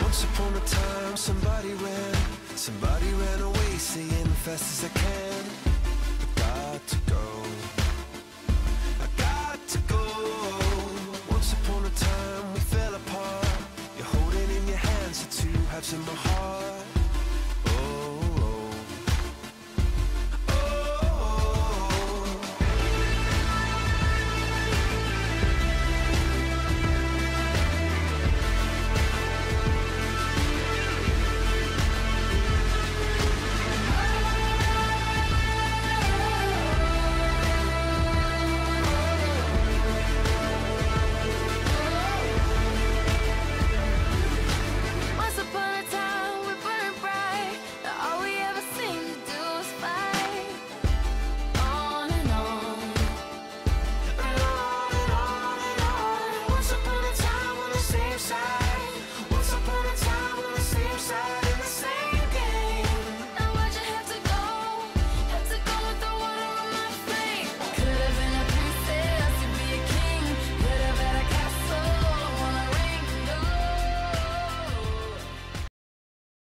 Once upon a time, somebody ran away, saying fast as I can. I got to go, I got to go. Once upon a time, we fell apart. You're holding in your hands the two halves of my heart.